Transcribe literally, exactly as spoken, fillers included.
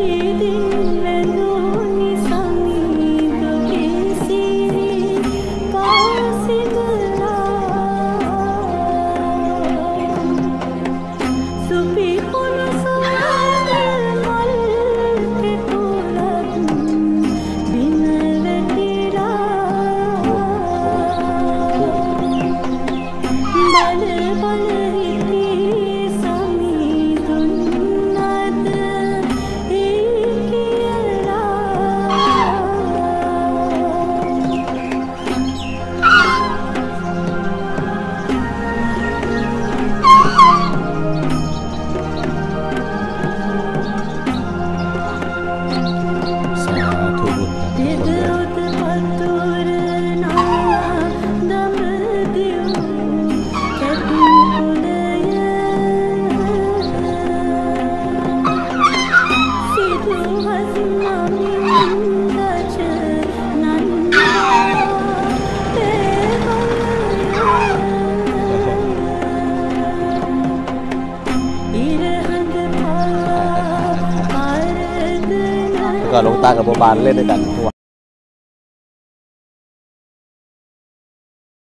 ก็ลงตากับโบบานเล่นด้วยกันทั่ว